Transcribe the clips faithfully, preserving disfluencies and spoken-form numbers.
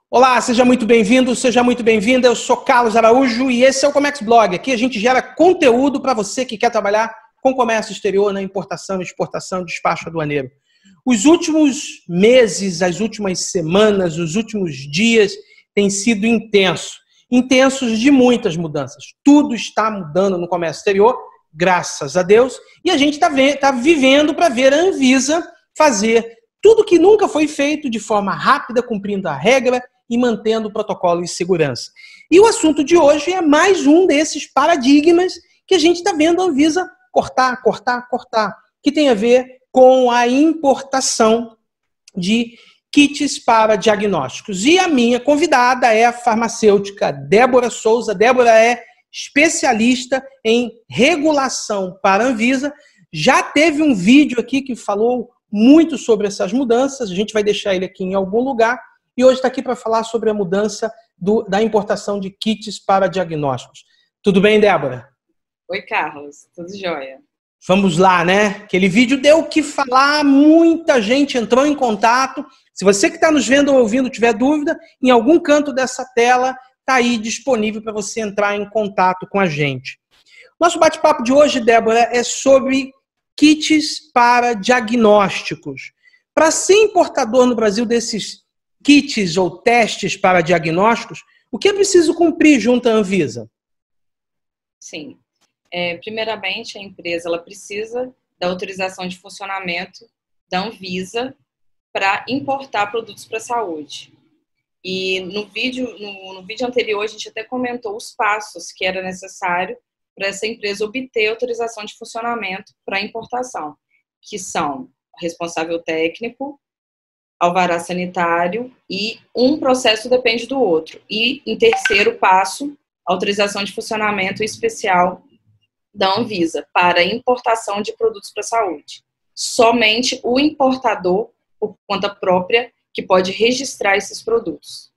Olá, seja muito bem-vindo, seja muito bem-vinda. Eu sou Carlos Araújo e esse é o Comex Blog. Aqui a gente gera conteúdo para você que quer trabalhar com comércio exterior, na importação, exportação, despacho aduaneiro. Os últimos meses, as últimas semanas, os últimos dias têm sido intensos. Intensos de muitas mudanças. Tudo está mudando no comércio exterior, graças a Deus, e a gente está tá vivendo para ver a Anvisa fazer tudo que nunca foi feito de forma rápida, cumprindo a regra e mantendo o protocolo de segurança. E o assunto de hoje é mais um desses paradigmas que a gente está vendo a Anvisa cortar, cortar, cortar, que tem a ver com a importação de kits para diagnósticos. E a minha convidada é a farmacêutica Débora Souza. Débora é especialista em regulação para a Anvisa. Já teve um vídeo aqui que falou muito sobre essas mudanças, a gente vai deixar ele aqui em algum lugar, e hoje está aqui para falar sobre a mudança do, da importação de kits para diagnósticos. Tudo bem, Débora? Oi, Carlos. Tudo jóia. Vamos lá, né? Aquele vídeo deu o que falar, muita gente entrou em contato. Se você que está nos vendo ou ouvindo tiver dúvida, em algum canto dessa tela está aí disponível para você entrar em contato com a gente. Nosso bate-papo de hoje, Débora, é sobre kits para diagnósticos. Para ser importador no Brasil desses kits ou testes para diagnósticos, o que é preciso cumprir junto à Anvisa? Sim. É, primeiramente, a empresa ela precisa da autorização de funcionamento da Anvisa para importar produtos para a saúde. E no vídeo, no, no vídeo anterior, a gente até comentou os passos que era necessário para essa empresa obter autorização de funcionamento para importação, que são responsável técnico, alvará sanitário e um processo depende do outro. E, em terceiro passo, autorização de funcionamento especial da Anvisa para importação de produtos para a saúde. Somente o importador, por conta própria, que pode registrar esses produtos.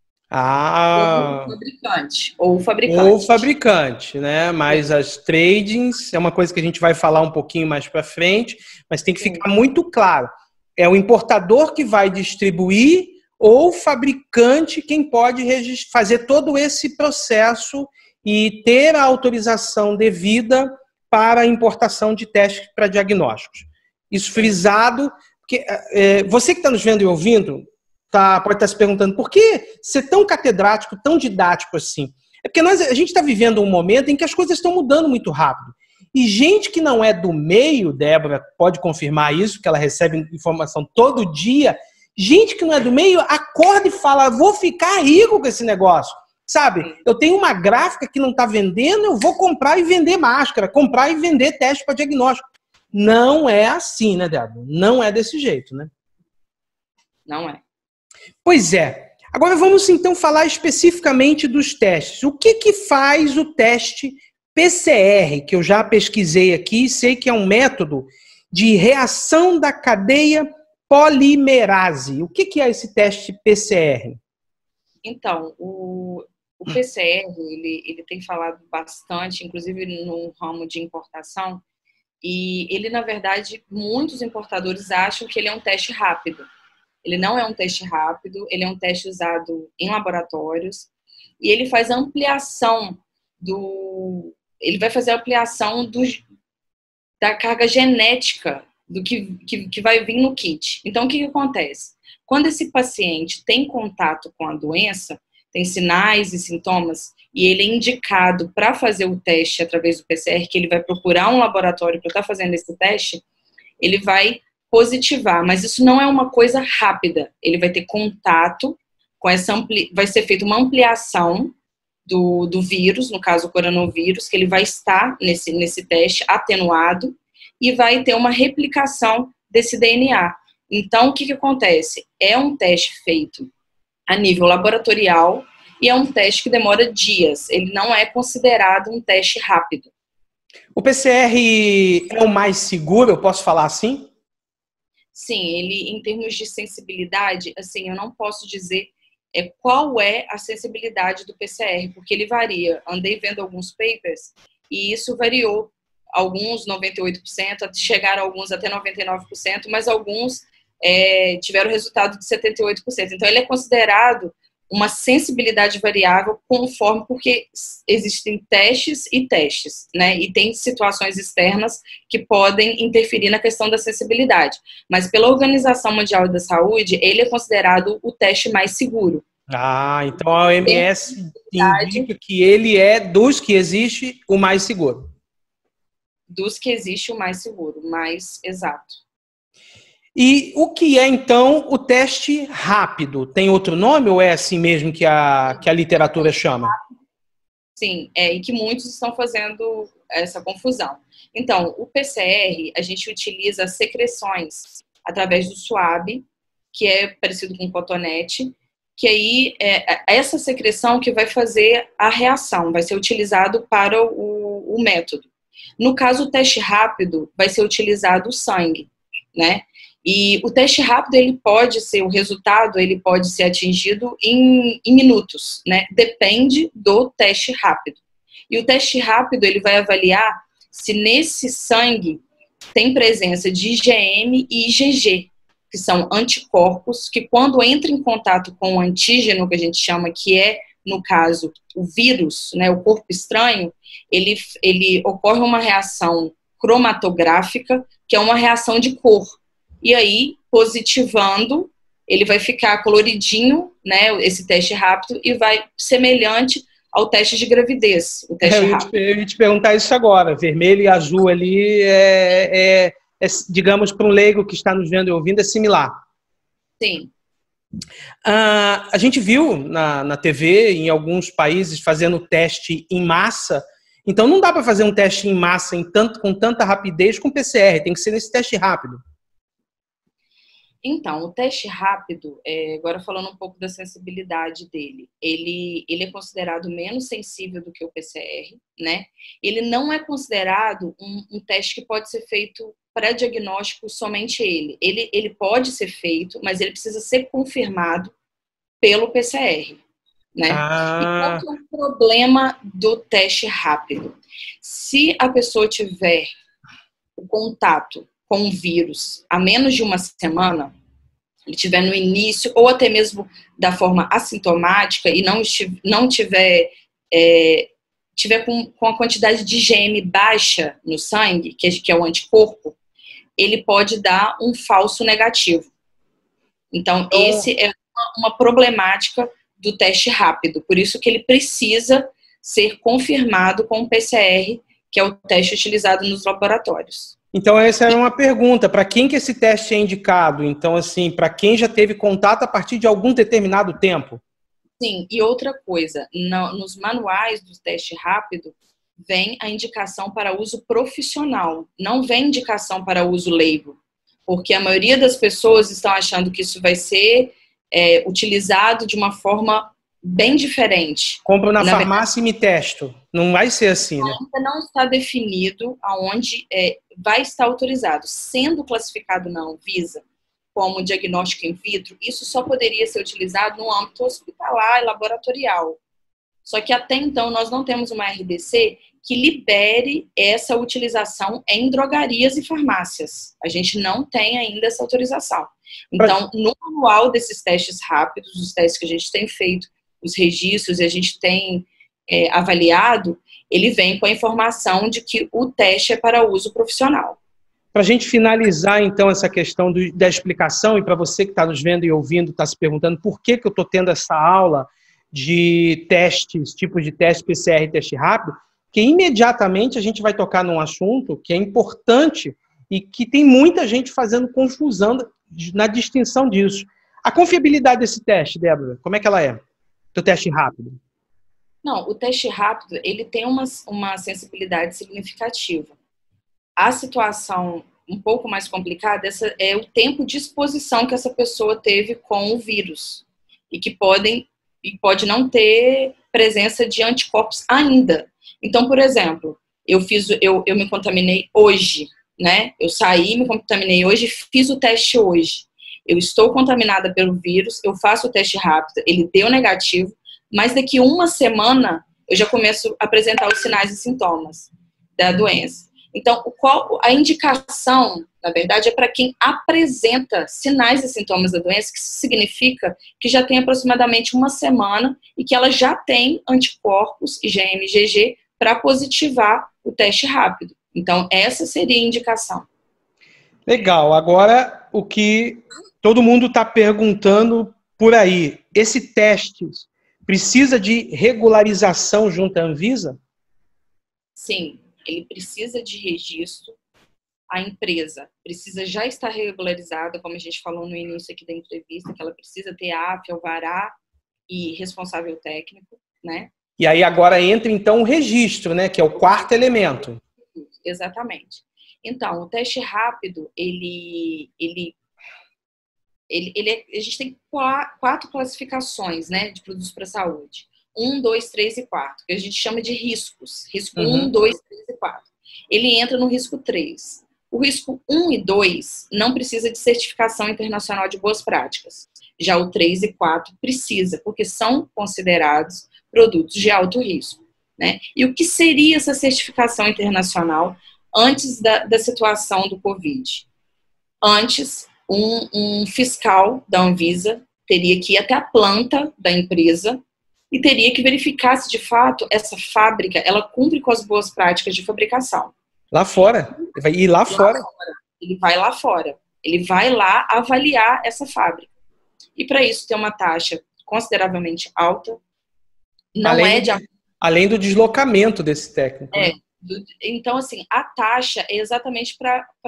Ah, ou o fabricante. Ou o fabricante. Ou o fabricante, né? Mas as tradings é uma coisa que a gente vai falar um pouquinho mais para frente, mas tem que ficar muito claro. É o importador que vai distribuir ou o fabricante quem pode fazer todo esse processo e ter a autorização devida para a importação de testes para diagnósticos. Isso frisado, porque é, você que está nos vendo e ouvindo, tá, pode estar se perguntando por que ser tão catedrático, tão didático assim? É porque nós, a gente está vivendo um momento em que as coisas estão mudando muito rápido. E gente que não é do meio, Débora pode confirmar isso, que ela recebe informação todo dia, gente que não é do meio acorda e fala, vou ficar rico com esse negócio. Sabe, eu tenho uma gráfica que não está vendendo, eu vou comprar e vender máscara, comprar e vender teste para diagnóstico. Não é assim, né, Débora? Não é desse jeito, né? Não é. Pois é. Agora vamos então falar especificamente dos testes. O que que faz o teste P C R, que eu já pesquisei aqui, sei que é um método de reação da cadeia polimerase. O que que é esse teste P C R? Então, o, o P C R, ele, ele tem falado bastante, inclusive no ramo de importação, e ele, na verdade, muitos importadores acham que ele é um teste rápido. Ele não é um teste rápido, ele é um teste usado em laboratórios, e ele faz ampliação do... Ele vai fazer a ampliação do, da carga genética do que, que, que vai vir no kit. Então, o que, que acontece? Quando esse paciente tem contato com a doença, tem sinais e sintomas, e ele é indicado para fazer o teste através do P C R, que ele vai procurar um laboratório para estar fazendo esse teste, ele vai positivar, mas isso não é uma coisa rápida. Ele vai ter contato com essa ampli... vai ser feita uma ampliação do, do vírus, no caso o coronavírus, que ele vai estar nesse, nesse teste atenuado e vai ter uma replicação desse D N A. Então, o que que acontece? É um teste feito a nível laboratorial e é um teste que demora dias. Ele não é considerado um teste rápido. O P C R é o mais seguro, eu posso falar assim? Sim, ele, em termos de sensibilidade, assim, eu não posso dizer é, qual é a sensibilidade do P C R, porque ele varia. Andei vendo alguns papers e isso variou. Alguns noventa e oito por cento, chegaram alguns até noventa e nove por cento, mas alguns é, tiveram resultado de setenta e oito por cento. Então, ele é considerado uma sensibilidade variável conforme, porque existem testes e testes, né? E tem situações externas que podem interferir na questão da sensibilidade. Mas pela Organização Mundial da Saúde, ele é considerado o teste mais seguro. Ah, então a O M S indica que ele é, dos que existe, o mais seguro. Dos que existe, o mais seguro, o mais exato. E o que é, então, o teste rápido? Tem outro nome ou é assim mesmo que a, que a literatura chama? Sim, é, e que muitos estão fazendo essa confusão. Então, o P C R, a gente utiliza secreções através do suave, que é parecido com cotonete, que aí é essa secreção que vai fazer a reação, vai ser utilizado para o, o método. No caso, o teste rápido vai ser utilizado o sangue, né? E o teste rápido, ele pode ser, o resultado, ele pode ser atingido em, em minutos, né? Depende do teste rápido. E o teste rápido, ele vai avaliar se nesse sangue tem presença de I G M e I G G, que são anticorpos, que quando entra em contato com o antígeno, que a gente chama, que é, no caso, o vírus, né, o corpo estranho, ele, ele ocorre uma reação cromatográfica, que é uma reação de cor. E aí, positivando, ele vai ficar coloridinho, né, esse teste rápido, e vai semelhante ao teste de gravidez, o teste eu rápido. Te, eu ia te perguntar isso agora. Vermelho e azul ali, é, é, é, digamos, para um leigo que está nos vendo e ouvindo, é similar. Sim. Ah, a gente viu na, na T V, em alguns países, fazendo teste em massa. Então, não dá para fazer um teste em massa em tanto, com tanta rapidez com P C R. Tem que ser nesse teste rápido. Então, o teste rápido, é, agora falando um pouco da sensibilidade dele, ele, ele é considerado menos sensível do que o P C R, né? Ele não é considerado um, um teste que pode ser feito para diagnóstico somente ele. ele. Ele pode ser feito, mas ele precisa ser confirmado pelo P C R, né? Ah. E qual que é o problema do teste rápido? Se a pessoa tiver o contato com o vírus há menos de uma semana, ele estiver no início, ou até mesmo da forma assintomática, e não, estiver, não tiver, é, tiver com, com a quantidade de I G M baixa no sangue, que é, que é o anticorpo, ele pode dar um falso negativo. Então, oh. esse é uma, uma problemática do teste rápido. Por isso que ele precisa ser confirmado com o P C R, que é o teste utilizado nos laboratórios. Então, essa era uma pergunta. Para quem que esse teste é indicado? Então, assim, para quem já teve contato a partir de algum determinado tempo? Sim, e outra coisa, no, nos manuais do teste rápido, vem a indicação para uso profissional, não vem indicação para uso leigo, porque a maioria das pessoas estão achando que isso vai ser é, utilizado de uma forma bem diferente. Compro na, na farmácia verdade, e me testo. Não vai ser assim, né? Ainda não está definido aonde é, vai estar autorizado. Sendo classificado na Anvisa como diagnóstico in vitro, isso só poderia ser utilizado no âmbito hospitalar e laboratorial. Só que até então nós não temos uma R D C que libere essa utilização em drogarias e farmácias. A gente não tem ainda essa autorização. Então, no manual desses testes rápidos, os testes que a gente tem feito, os registros, e a gente tem é, avaliado, ele vem com a informação de que o teste é para uso profissional. Para a gente finalizar, então, essa questão do, da explicação, e para você que está nos vendo e ouvindo, está se perguntando por que, que eu estou tendo essa aula de testes, tipos de teste P C R e teste rápido, que imediatamente a gente vai tocar num assunto que é importante e que tem muita gente fazendo confusão na distinção disso. A confiabilidade desse teste, Débora, como é que ela é? Do teste rápido? Não, o teste rápido, ele tem uma, uma sensibilidade significativa. A situação um pouco mais complicada essa é o tempo de exposição que essa pessoa teve com o vírus e que podem, e pode não ter presença de anticorpos ainda. Então, por exemplo, eu, fiz, eu, eu me contaminei hoje, né? Eu saí, me contaminei hoje, fiz o teste hoje. Eu estou contaminada pelo vírus, eu faço o teste rápido, ele deu negativo, mas daqui uma semana eu já começo a apresentar os sinais e sintomas da doença. Então, o qual, a indicação, na verdade, é para quem apresenta sinais e sintomas da doença, que significa que já tem aproximadamente uma semana e que ela já tem anticorpos, I G M e G G, para positivar o teste rápido. Então, essa seria a indicação. Legal. Agora, o que todo mundo está perguntando por aí, esse teste precisa de regularização junto à Anvisa? Sim, ele precisa de registro. A empresa precisa já estar regularizada, como a gente falou no início aqui da entrevista, que ela precisa ter A F, alvará e responsável técnico, né? E aí agora entra, então, o registro, né? Que é o quarto elemento. Exatamente. Então, o teste rápido, ele... ele, ele, ele é, a gente tem quatro classificações, né, de produtos para a saúde. Um, dois, três e quatro, que a gente chama de riscos. Risco Uhum. um, dois, três e quatro. Ele entra no risco três. O risco um e dois não precisa de certificação internacional de boas práticas. Já o três e quatro precisa, porque são considerados produtos de alto risco, né? E o que seria essa certificação internacional antes da, da situação do Covid? Antes, um, um fiscal da Anvisa teria que ir até a planta da empresa e teria que verificar se, de fato, essa fábrica ela cumpre com as boas práticas de fabricação. Lá fora. Ele vai ir lá, lá fora. fora. Ele vai lá fora. Ele vai lá avaliar essa fábrica. E para isso tem uma taxa consideravelmente alta. Não além, é de... além do deslocamento desse técnico. É. Né? Então, assim, a taxa é exatamente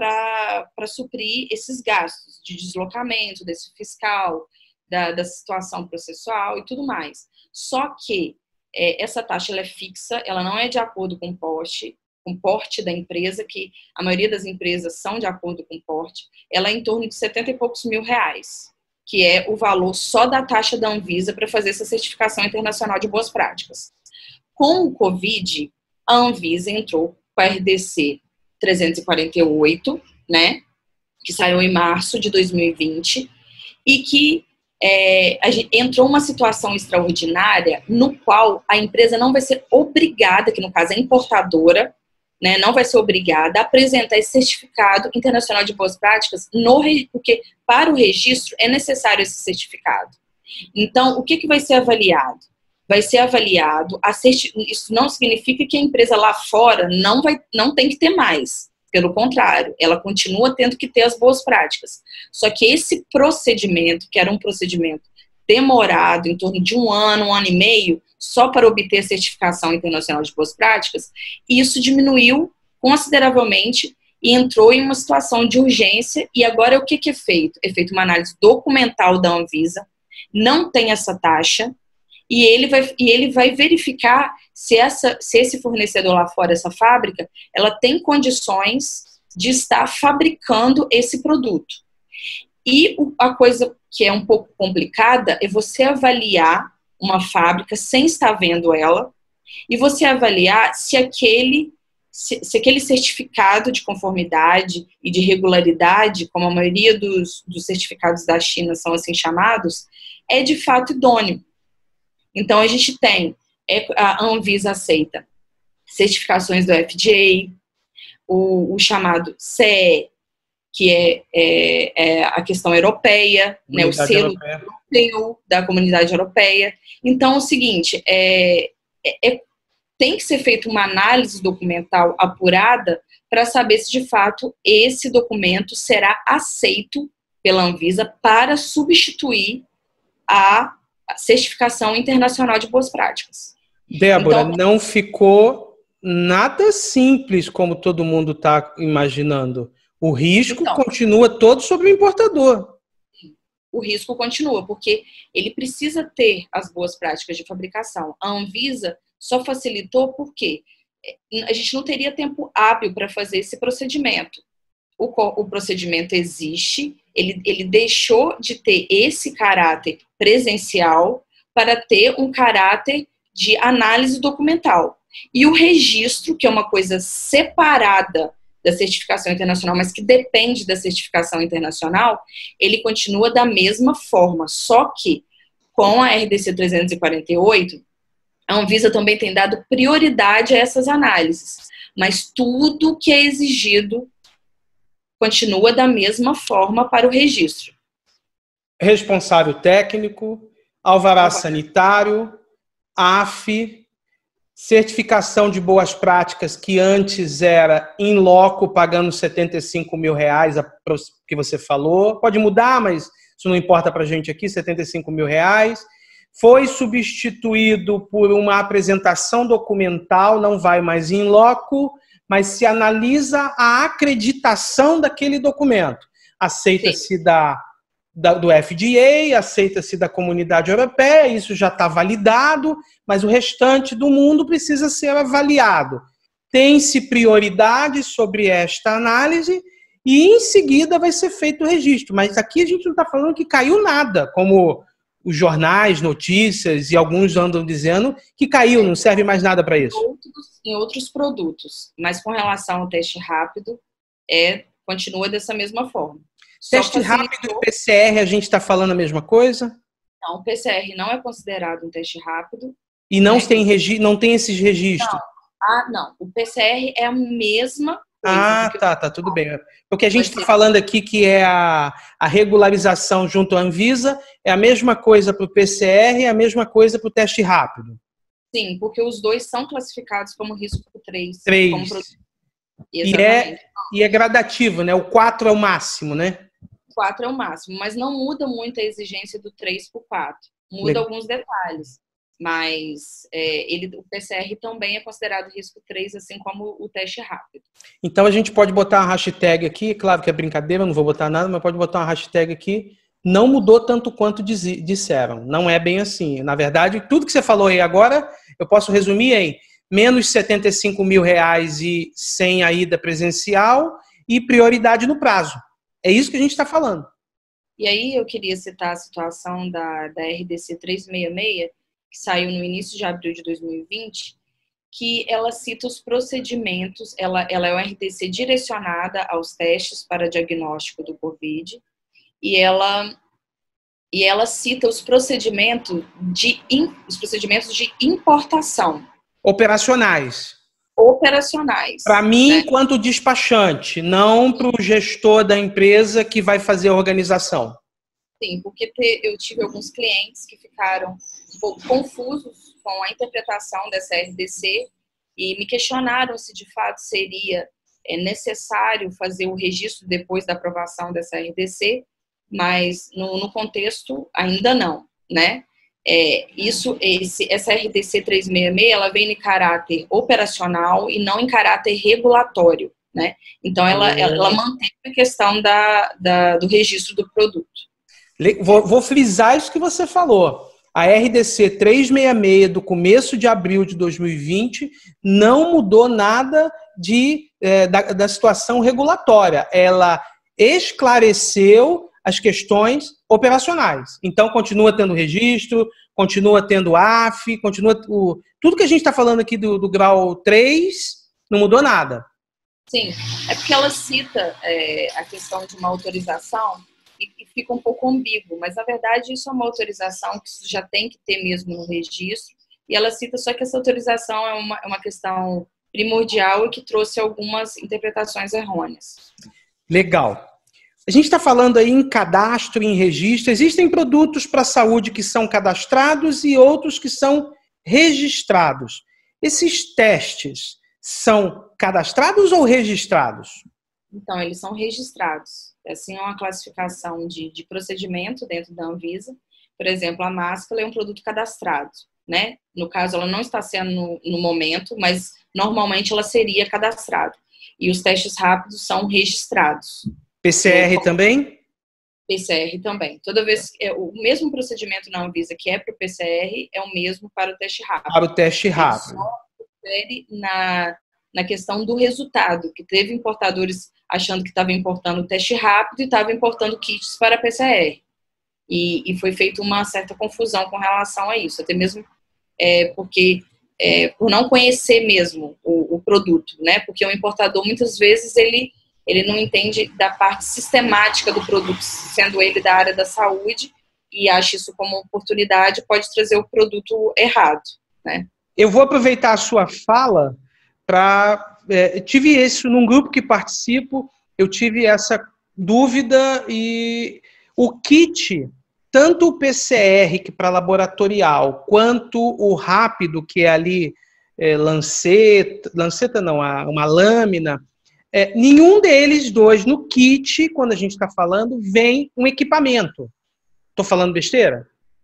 para suprir esses gastos de deslocamento desse fiscal, da, da situação processual e tudo mais. Só que é, essa taxa ela é fixa, ela não é de acordo com o porte, com o porte da empresa, que a maioria das empresas são de acordo com o porte, ela é em torno de setenta e poucos mil reais, que é o valor só da taxa da Anvisa para fazer essa certificação internacional de boas práticas. Com o Covid, a Anvisa entrou com a R D C trezentos e quarenta e oito, né, que saiu em março de dois mil e vinte, e que é, a gente, entrou uma situação extraordinária no qual a empresa não vai ser obrigada, que no caso é importadora, né, não vai ser obrigada a apresentar esse certificado internacional de boas práticas, no, porque para o registro é necessário esse certificado. Então, o que, que vai ser avaliado? Vai ser avaliado, a certi... isso não significa que a empresa lá fora não, vai, não tem que ter mais. Pelo contrário, ela continua tendo que ter as boas práticas. Só que esse procedimento, que era um procedimento demorado, em torno de um ano, um ano e meio, só para obter a certificação internacional de boas práticas, isso diminuiu consideravelmente e entrou em uma situação de urgência. E agora o que, que é feito? É feita uma análise documental da Anvisa, não tem essa taxa, e ele vai, e ele vai verificar se, essa, se esse fornecedor lá fora, essa fábrica, ela tem condições de estar fabricando esse produto. E a coisa que é um pouco complicada é você avaliar uma fábrica sem estar vendo ela e você avaliar se aquele, se, se aquele certificado de conformidade e de regularidade, como a maioria dos, dos certificados da China são assim chamados, é de fato idôneo. Então, a gente tem, a Anvisa aceita certificações do F D A, o, o chamado C E, que é, é, é a questão europeia, né, o selo europeu da Comunidade Europeia. Então, é o seguinte, é, é, tem que ser feita uma análise documental apurada para saber se, de fato, esse documento será aceito pela Anvisa para substituir a certificação internacional de boas práticas. Débora, então, não ficou nada simples como todo mundo está imaginando. O risco então, continua todo sobre o importador. O risco continua, porque ele precisa ter as boas práticas de fabricação. A Anvisa só facilitou porque a gente não teria tempo hábil para fazer esse procedimento. O, o procedimento existe, ele, ele deixou de ter esse caráter presencial para ter um caráter de análise documental. E o registro, que é uma coisa separada da certificação internacional, mas que depende da certificação internacional, ele continua da mesma forma, só que com a R D C trezentos e quarenta e oito, A Anvisa também tem dado prioridade a essas análises, mas tudo que é exigido continua da mesma forma para o registro. Responsável técnico, alvará sanitário, A F, certificação de boas práticas, que antes era in loco, pagando setenta e cinco mil reais, que você falou. Pode mudar, mas isso não importa para a gente aqui, setenta e cinco mil reais. Foi substituído por uma apresentação documental, não vai mais in loco, mas se analisa a acreditação daquele documento. Aceita-se da, da, do F D A, aceita-se da Comunidade Europeia, isso já está validado, mas o restante do mundo precisa ser avaliado. Tem-se prioridade sobre esta análise e, em seguida, vai ser feito o registro. Mas aqui a gente não está falando que caiu nada, como os jornais, notícias e alguns andam dizendo que caiu, não serve mais nada para isso. Outros, em outros produtos, mas com relação ao teste rápido, é, continua dessa mesma forma. Teste rápido e P C R, a gente está falando a mesma coisa? Não, o P C R não é considerado um teste rápido. E não, né? tem, regi não tem esses registros? Não. Ah, não. O P C R é a mesma coisa. Ah, tá, tá, tudo bem. Porque a gente está falando aqui que é a, a regularização junto à Anvisa, é a mesma coisa para o P C R, é a mesma coisa para o teste rápido. Sim, porque os dois são classificados como risco três. três. Como... E, é, e é gradativo, né? O quatro é o máximo, né? O quatro é o máximo, mas não muda muito a exigência do três para o quatro. Muda Legal. alguns detalhes. Mas é, ele, o P C R também é considerado risco três, assim como o teste rápido. Então a gente pode botar uma hashtag aqui, claro que é brincadeira, não vou botar nada, mas pode botar uma hashtag aqui, não mudou tanto quanto diz, disseram. Não é bem assim. Na verdade, tudo que você falou aí agora, eu posso resumir em menos setenta e cinco mil reais e sem a ida presencial e prioridade no prazo. É isso que a gente está falando. E aí eu queria citar a situação da, da R D C trezentos e sessenta e seis, que saiu no início de abril de dois mil e vinte, que ela cita os procedimentos, ela, ela é uma R D C direcionada aos testes para diagnóstico do Covid, e ela, e ela cita os procedimentos de, os procedimentos de importação. Operacionais. Operacionais. Para mim, né? enquanto despachante, não para o gestor da empresa que vai fazer a organização. Sim, porque te, eu tive alguns clientes que ficaram um pouco confusos com a interpretação dessa R D C e me questionaram se de fato seria é, necessário fazer o registro depois da aprovação dessa R D C, mas no, no contexto ainda não, né? É, isso, esse, essa R D C trezentos e sessenta e seis, ela vem em caráter operacional e não em caráter regulatório, né? Então, ela, ela, ela mantém a questão da, da, do registro do produto. Vou, vou frisar isso que você falou. A R D C trezentos e sessenta e seis do começo de abril de dois mil e vinte não mudou nada de, é, da, da situação regulatória. Ela esclareceu as questões operacionais. Então, continua tendo registro, continua tendo A F, continua... O, tudo que a gente está falando aqui do, do grau três não mudou nada. Sim, é porque ela cita é, a questão de uma autorização e, e fica um pouco ambíguo, mas, na verdade, isso é uma autorização que já tem que ter mesmo no registro, e ela cita só que essa autorização é uma, é uma questão primordial e que trouxe algumas interpretações errôneas. Legal. A gente está falando aí em cadastro, em registro. Existem produtos para a saúde que são cadastrados e outros que são registrados. Esses testes são cadastrados ou registrados? Então, eles são registrados. Assim, é uma classificação de, de procedimento dentro da Anvisa. Por exemplo, a máscara é um produto cadastrado, né? No caso, ela não está sendo no, no momento, mas normalmente ela seria cadastrada. E os testes rápidos são registrados. P C R então, também? P C R também. Toda vez, é, o mesmo procedimento na Anvisa que é para o P C R é o mesmo para o teste rápido. Para o teste rápido. Ele só difere na, na questão do resultado, que teve importadores achando que estava importando o teste rápido e estava importando kits para P C R. E, e foi feita uma certa confusão com relação a isso, até mesmo é, porque, é, por não conhecer mesmo o, o produto, né? Porque o importador, muitas vezes, ele ele não entende da parte sistemática do produto, sendo ele da área da saúde, e acha isso como oportunidade, pode trazer o produto errado, né? eu vou aproveitar a sua fala para... É, tive isso num grupo que participo, eu tive essa dúvida e o kit, tanto o P C R, que para laboratorial, quanto o rápido, que é ali é, lanceta, lanceta não, uma lâmina, é, nenhum deles dois no kit, quando a gente está falando, vem um equipamento. Estou falando besteira?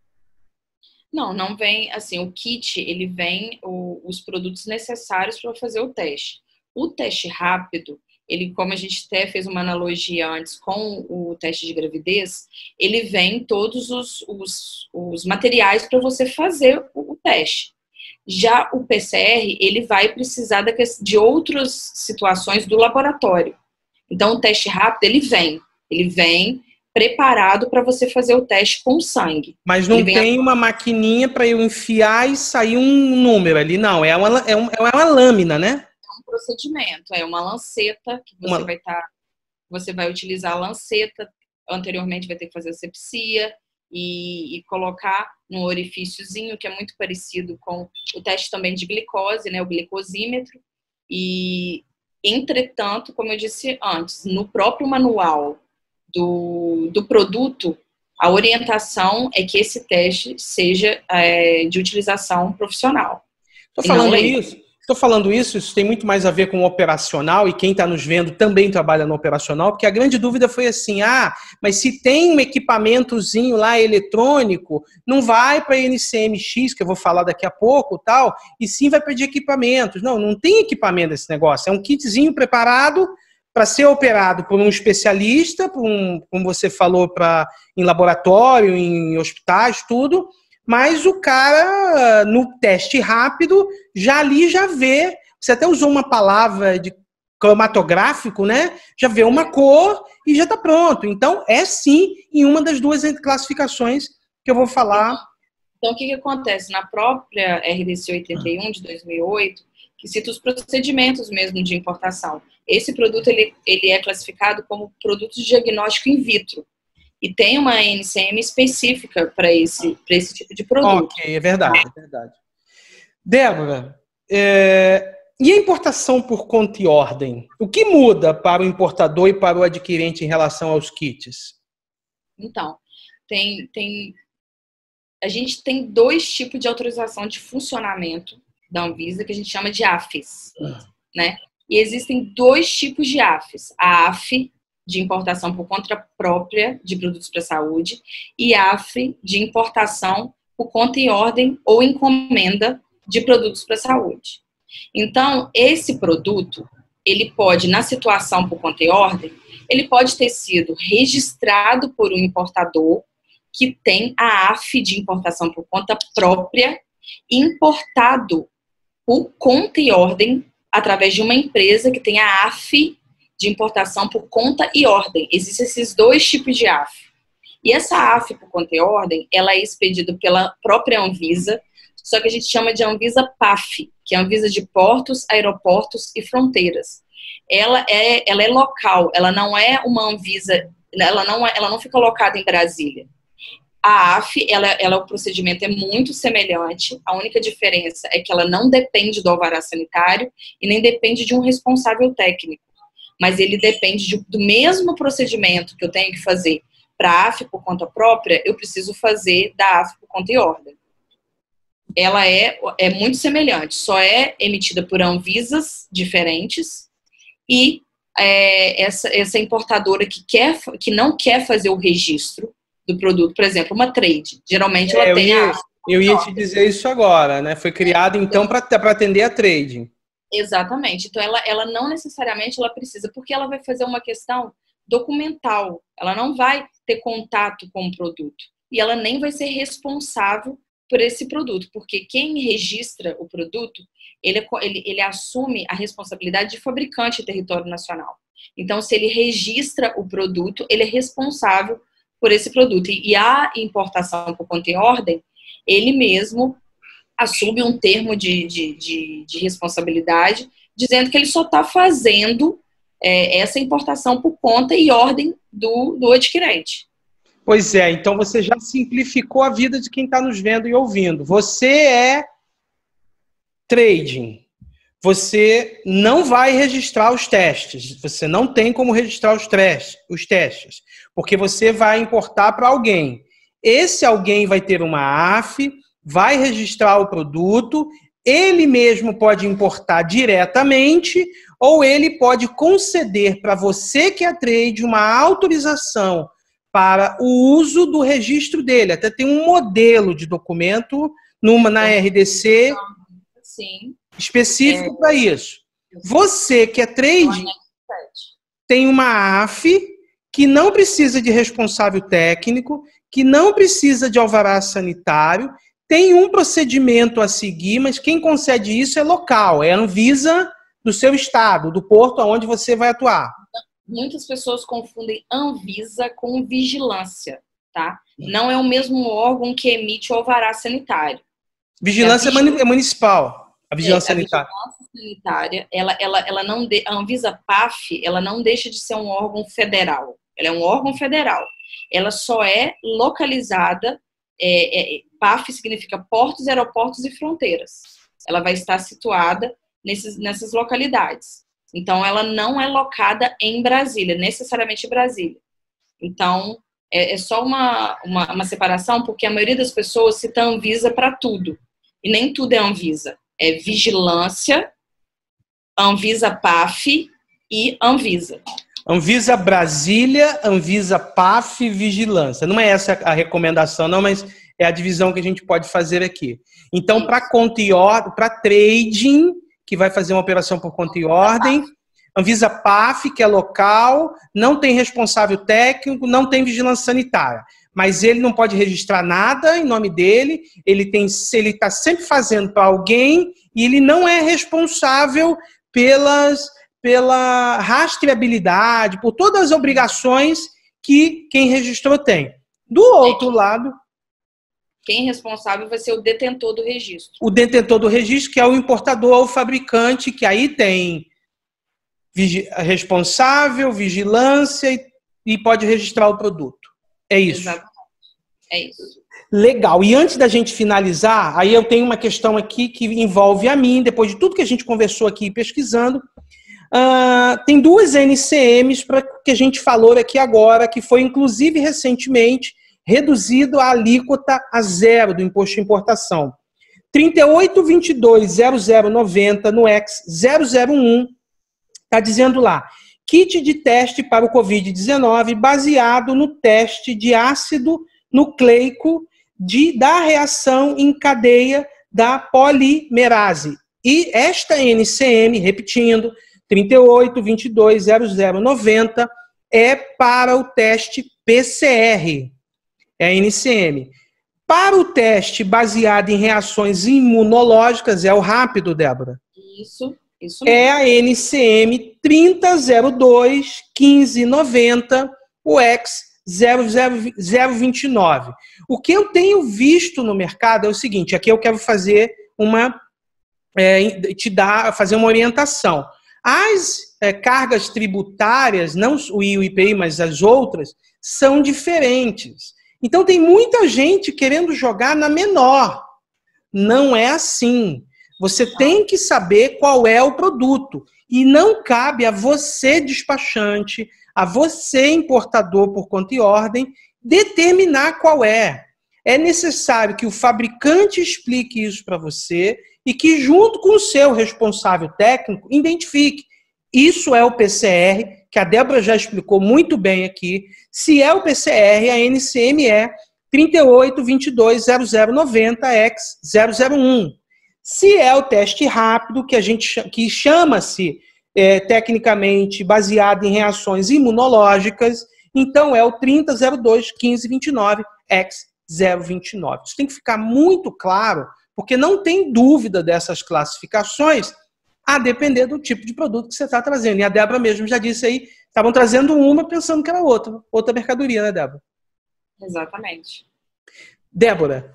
Não, não vem, assim, o kit, ele vem o, os produtos necessários para fazer o teste. O teste rápido, ele, como a gente até fez uma analogia antes com o teste de gravidez, ele vem todos os, os, os materiais para você fazer o, o teste. Já o P C R, ele vai precisar da, de outras situações do laboratório. Então, o teste rápido, ele vem, ele vem preparado para você fazer o teste com sangue. Mas não tem a... uma maquininha para eu enfiar e sair um número ali, não. É uma, é, um, é uma lâmina, né? É um procedimento, é uma lanceta que você uma... vai estar... Tá, você vai utilizar a lanceta, anteriormente vai ter que fazer asepsia e, e colocar num orifíciozinho, que é muito parecido com o teste também de glicose, né? O glicosímetro. E, entretanto, como eu disse antes, no próprio manual Do, do produto, a orientação é que esse teste seja é, de utilização profissional. Estou falando isso, estou falando isso, isso tem muito mais a ver com o operacional, e quem está nos vendo também trabalha no operacional, porque a grande dúvida foi assim, ah, mas se tem um equipamentozinho lá eletrônico, não vai para a N C M X, que eu vou falar daqui a pouco, tal, e sim vai pedir equipamentos. Não, não tem equipamento esse negócio, é um kitzinho preparado para ser operado por um especialista, por um, como você falou, pra, em laboratório, em hospitais, tudo, mas o cara, no teste rápido, já ali já vê, você até usou uma palavra de cromatográfico, né? Já vê uma cor e já está pronto. Então, é sim em uma das duas classificações que eu vou falar. Então, o que, que acontece? Na própria R D C oitenta e um de dois mil e oito, que cita os procedimentos mesmo de importação. Esse produto ele, ele é classificado como produto de diagnóstico in vitro. E tem uma N C M específica para esse, para esse tipo de produto. Ok, é verdade, é verdade. Débora, é, e a importação por conta e ordem? O que muda para o importador e para o adquirente em relação aos kits? Então, tem, tem, a gente tem dois tipos de autorização de funcionamento da Anvisa, que a gente chama de A F Es, ah. né? E existem dois tipos de A F Es. A AF, de importação por conta própria de produtos para a saúde, e A F de importação por conta e ordem ou encomenda de produtos para a saúde. Então, esse produto, ele pode, na situação por conta e ordem, ele pode ter sido registrado por um importador que tem a A F de importação por conta própria, importado por conta e ordem através de uma empresa que tem a A F de importação por conta e ordem. Existem esses dois tipos de A F. E essa A F por conta e ordem, ela é expedida pela própria Anvisa, só que a gente chama de Anvisa P A F, que é a Anvisa de Portos, Aeroportos e Fronteiras. Ela é, ela é local, ela não é uma Anvisa, ela não, é, ela não fica locada em Brasília. A A F, ela, ela, o procedimento é muito semelhante, a única diferença é que ela não depende do alvará sanitário e nem depende de um responsável técnico, mas ele depende de, do mesmo procedimento que eu tenho que fazer para a A F por conta própria, eu preciso fazer da A F por conta e ordem. Ela é, é muito semelhante, só é emitida por Anvisas diferentes e é, essa, essa importadora que, quer, que não quer fazer o registro do produto, por exemplo, uma trade. Geralmente ela é, tem ia, a... Eu ia te dizer isso agora, né? Foi criado, então, para atender a trading. Exatamente. Então, ela, ela não necessariamente ela precisa, porque ela vai fazer uma questão documental. Ela não vai ter contato com o produto. E ela nem vai ser responsável por esse produto, porque quem registra o produto, ele, ele, ele assume a responsabilidade de fabricante em território nacional. Então, se ele registra o produto, ele é responsável por esse produto. E a importação por conta e ordem, ele mesmo assume um termo de, de, de, de responsabilidade, dizendo que ele só está fazendo é, essa importação por conta e ordem do, do adquirente. Pois é, então você já simplificou a vida de quem está nos vendo e ouvindo. Você é Trading. Você não vai registrar os testes. Você não tem como registrar os testes, os testes porque você vai importar para alguém. Esse alguém vai ter uma A F, vai registrar o produto, ele mesmo pode importar diretamente ou ele pode conceder para você que é trade uma autorização para o uso do registro dele. Até tem um modelo de documento numa, na R D C Sim. específico é, para isso. Você que é trade tem uma A F que não precisa de responsável técnico, que não precisa de alvará sanitário, tem um procedimento a seguir, mas quem concede isso é local, é a Anvisa do seu estado, do porto onde você vai atuar. Muitas pessoas confundem Anvisa com vigilância, tá? Não é o mesmo órgão que emite o alvará sanitário. Vigilância vigil... é municipal. A vigilância é, sanitária. A vigilância sanitária, ela, ela, ela não de... a Anvisa P A F, ela não deixa de ser um órgão federal. Ela é um órgão federal. Ela só é localizada, é, é, P A F significa portos, aeroportos e fronteiras. Ela vai estar situada nesses, nessas localidades. Então, ela não é locada em Brasília, necessariamente em Brasília. Então, é, é só uma, uma, uma separação, porque a maioria das pessoas cita Anvisa para tudo. E nem tudo é Anvisa. É vigilância, Anvisa P A F e Anvisa. Anvisa Brasília, Anvisa P A F, Vigilância. Não é essa a recomendação, não, mas é a divisão que a gente pode fazer aqui. Então, para conta e ordem, para trading, que vai fazer uma operação por conta e ordem, Anvisa P A F, que é local, não tem responsável técnico, não tem vigilância sanitária. Mas ele não pode registrar nada em nome dele, ele tem, ele está sempre fazendo para alguém e ele não é responsável pelas... pela rastreabilidade, por todas as obrigações que quem registrou tem. Do outro lado... Quem é responsável vai ser o detentor do registro. O detentor do registro, que é o importador ou o fabricante, que aí tem vigi- responsável, vigilância e, e pode registrar o produto. É isso. Exatamente. É isso. Legal. E antes da gente finalizar, aí eu tenho uma questão aqui que envolve a mim, depois de tudo que a gente conversou aqui pesquisando. Uh, tem duas N C Ms para que a gente falou aqui agora, que foi inclusive recentemente reduzido a alíquota a zero do imposto de importação. trinta e oito, vinte e dois, zero zero noventa no X zero zero um está dizendo lá, kit de teste para o covid dezenove baseado no teste de ácido nucleico de, da reação em cadeia da polimerase. E esta N C M, repetindo, trinta e oito, vinte e dois, zero zero noventa é para o teste P C R, é a N C M. Para o teste baseado em reações imunológicas, é o rápido, Débora? Isso, isso mesmo. É a N C M trinta, zero dois, quinze, noventa, o X zero zero vinte e nove. O que eu tenho visto no mercado é o seguinte, aqui eu quero fazer uma, é, te dar, fazer uma orientação. As é, cargas tributárias, não o I P I, mas as outras, são diferentes. Então, tem muita gente querendo jogar na menor. Não é assim. Você tem que saber qual é o produto. E não cabe a você, despachante, a você, importador por conta e ordem, determinar qual é. É necessário que o fabricante explique isso para você e que, junto com o seu responsável técnico, identifique. Isso é o P C R, que a Débora já explicou muito bem aqui. Se é o P C R, a N C M é trinta e oito, vinte e dois, zero zero noventa, X zero zero um. Se é o teste rápido, que a gente que chama-se é, tecnicamente baseado em reações imunológicas, então é o trinta, zero dois, quinze, vinte e nove, X zero vinte e nove. Isso tem que ficar muito claro, porque não tem dúvida dessas classificações, a depender do tipo de produto que você está trazendo. E a Débora mesmo já disse aí, estavam trazendo uma pensando que era outra, outra mercadoria, né, Débora? Exatamente. Débora,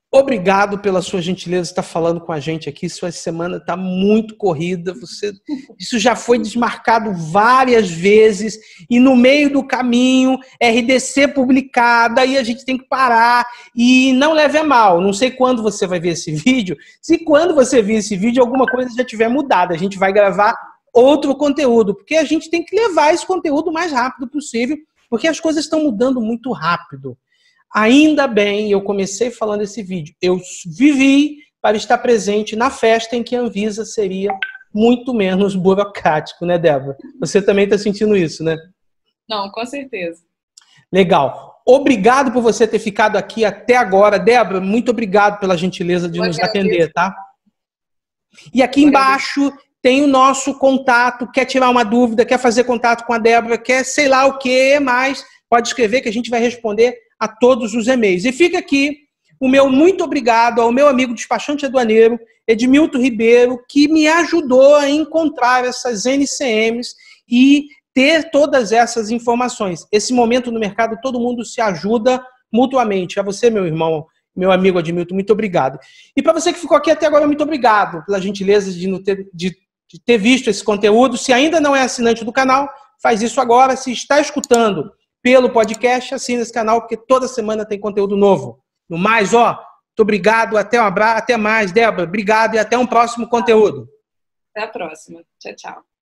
Obrigado pela sua gentileza de estar falando com a gente aqui. Sua semana está muito corrida. Você, isso já foi desmarcado várias vezes. E no meio do caminho, R D C publicada, aí a gente tem que parar. E não leve a mal. Não sei quando você vai ver esse vídeo. Se quando você vir esse vídeo, alguma coisa já tiver mudado. A gente vai gravar outro conteúdo. Porque a gente tem que levar esse conteúdo o mais rápido possível. Porque as coisas estão mudando muito rápido. Ainda bem, eu comecei falando esse vídeo, eu vivi para estar presente na festa em que a Anvisa seria muito menos burocrático, né, Débora? Você também está sentindo isso, né? Não, com certeza. Legal. Obrigado por você ter ficado aqui até agora. Débora, muito obrigado pela gentileza de eu nos agradeço. Atender, tá? E aqui eu embaixo agradeço. Tem o nosso contato, quer tirar uma dúvida, quer fazer contato com a Débora, quer sei lá o que mais, pode escrever que a gente vai responder a todos os e-mails. E fica aqui o meu muito obrigado ao meu amigo despachante aduaneiro, Edmilton Ribeiro, que me ajudou a encontrar essas N C Ms e ter todas essas informações. Esse momento no mercado, todo mundo se ajuda mutuamente. A você, meu irmão, meu amigo Edmilton, muito obrigado. E para você que ficou aqui até agora, muito obrigado pela gentileza de ter, de, de ter visto esse conteúdo. Se ainda não é assinante do canal, faz isso agora. Se está escutando pelo podcast, assina esse canal, porque toda semana tem conteúdo novo. No mais, ó, muito obrigado, até um abraço, até mais, Débora, obrigado e até um próximo conteúdo. Até a próxima. Tchau, tchau.